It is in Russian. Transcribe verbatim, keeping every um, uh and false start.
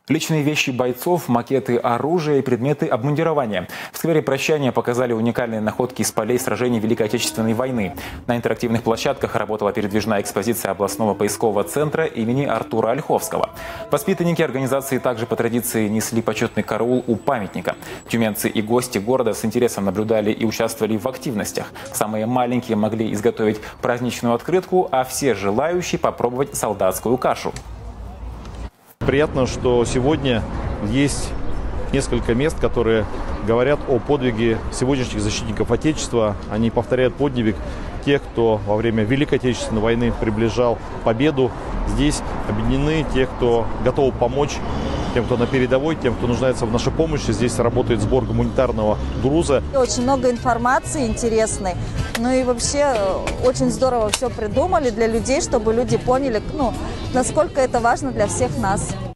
Личные вещи бойцов, макеты оружия и предметы обмундирования. В сквере прощания показали уникальные находки из полей сражений Великой Отечественной войны. На интерактивных площадках работала передвижная экспозиция областного поискового центра имени Артура Ольховского. Воспитанники организации также по традиции несли почетный караул у памятника. Тюменцы и гости города с интересом наблюдали и участвовали в активностях. Самые маленькие могли изготовить праздничную открытку, а все желающие попробовать солдатскую кашу. Приятно, что сегодня есть несколько мест, которые говорят о подвиге сегодняшних защитников Отечества. Они повторяют подвиг тех, кто во время Великой Отечественной войны приближал победу. Здесь объединены те, кто готов помочь тем, кто на передовой, тем, кто нуждается в нашей помощи. Здесь работает сбор гуманитарного груза. Очень много информации интересной. Ну и вообще очень здорово все придумали для людей, чтобы люди поняли, ну, насколько это важно для всех нас.